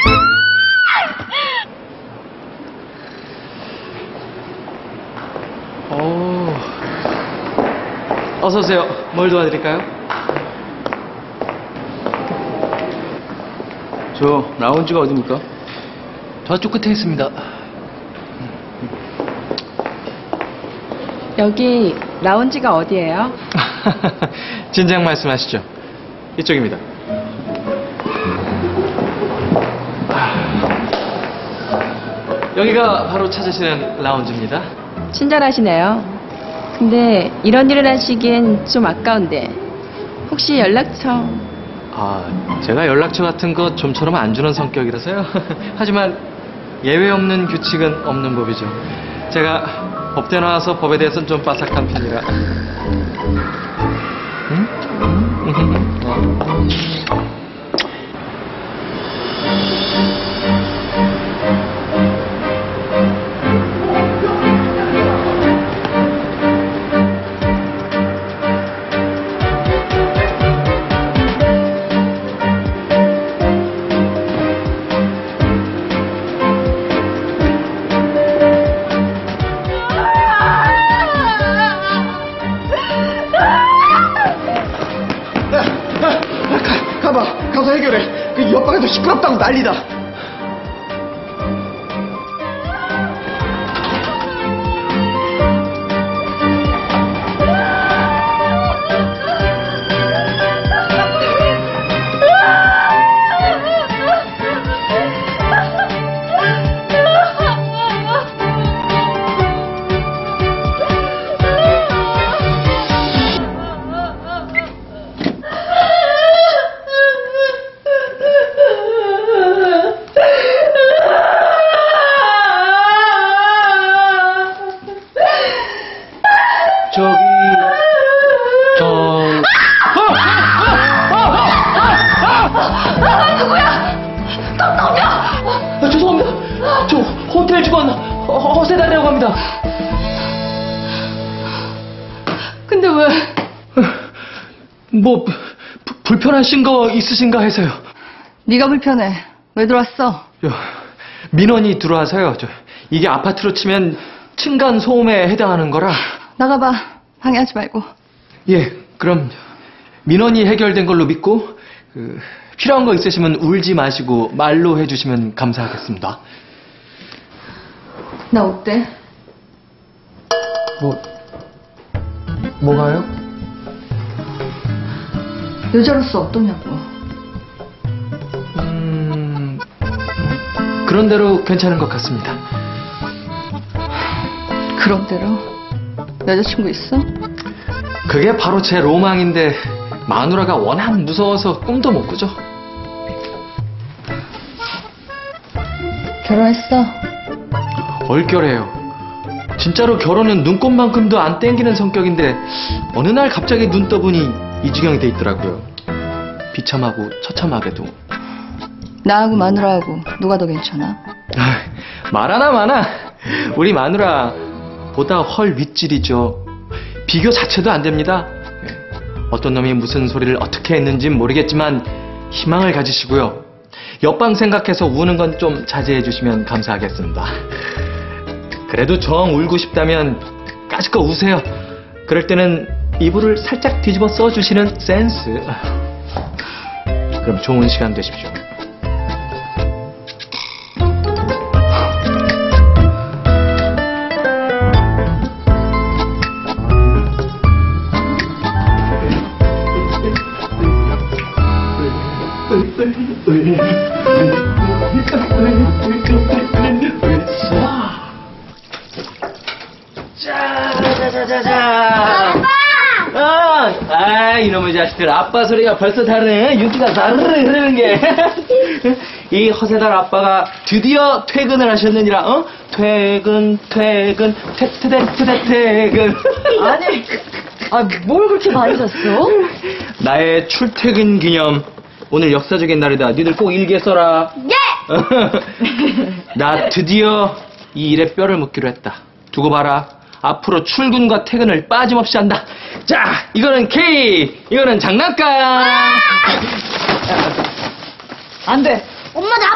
어서 오세요. 뭘 도와드릴까요? 저 라운지가 어디입니까? 저쪽 끝에 있습니다. 여기 라운지가 어디예요? 진작 말씀하시죠. 이쪽입니다. 여기가 바로 찾으시는 라운지입니다. 친절하시네요. 근데 이런 일을 하시기엔 좀 아까운데 혹시 연락처... 제가 연락처 같은 거 좀처럼 안 주는 성격이라서요. 하지만 예외 없는 규칙은 없는 법이죠. 제가 법대 나와서 법에 대해서는 좀 빠삭한 편이라. 가서 해결해. 그 옆방에서 시끄럽다고 난리다. 죄송합니다. 저 호텔 직원 허세다라고 합니다. 근데 왜? 뭐 불편하신 거 있으신가 해서요. 네가 불편해. 왜 들어왔어? 민원이 들어와서요. 이게 아파트로 치면 층간 소음에 해당하는 거라. 나가봐. 방해하지 말고. 예, 그럼 민원이 해결된 걸로 믿고 필요한 거 있으시면 울지 마시고 말로 해주시면 감사하겠습니다. 나 어때? 뭐가요? 여자로서 어떠냐고. 그런 대로 괜찮은 것 같습니다. 그런 대로? 여자친구 있어? 그게 바로 제 로망인데 마누라가 워낙 무서워서 꿈도 못 꾸죠. 결혼했어? 얼결해요. 진짜로 결혼은 눈꽃만큼도 안 땡기는 성격인데 어느 날 갑자기 눈 떠보니 이 지경이 돼 있더라고요. 비참하고 처참하게도. 나하고 마누라하고 누가 더 괜찮아? 말하나 마나 우리 마누라 보다 헐 윗질이죠. 비교 자체도 안 됩니다. 어떤 놈이 무슨 소리를 어떻게 했는진 모르겠지만 희망을 가지시고요. 옆방 생각해서 우는 건 좀 자제해 주시면 감사하겠습니다. 그래도 정 울고 싶다면 까짓거 우세요. 그럴 때는 이불을 살짝 뒤집어 써주시는 센스. 그럼 좋은 시간 되십시오. 자자자자자. 아빠! 이놈의 자식들, 아빠 소리가 벌써 다르네. 윤기가 다르르 흐르는 게. 이 허세달 아빠가 드디어 퇴근을 하셨느니라. 퇴근. 퇴근. 아니, 뭘 그렇게 많이 잤어? 나의 출퇴근 기념. 오늘 역사적인 날이다. 니들 꼭 일기에 써라. 예! 나 드디어 이 일에 뼈를 묻기로 했다. 두고 봐라. 앞으로 출근과 퇴근을 빠짐없이 한다. 자, 이거는 K, 이거는 장난감. 안 돼. 엄마 나